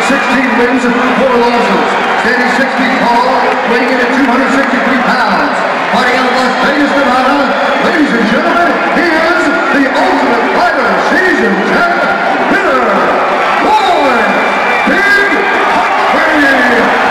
16 wins, 4 losses. Standing 6 feet tall, weighing in at 263 pounds. Fighting out of Las Vegas, Nevada, ladies and gentlemen, he is the Ultimate Fighter Season 10 winner, One Big Hungry.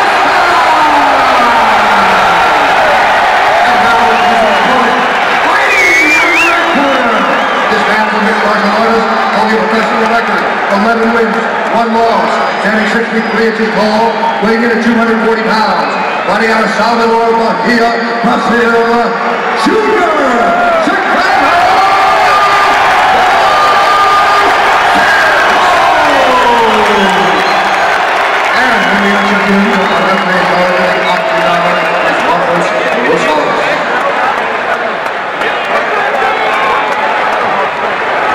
Professional record, 11 wins, 1 loss, standing 6 feet 3 inches tall, weighing in at 240 pounds, fighting out of Salvador, Bahia, Brazil,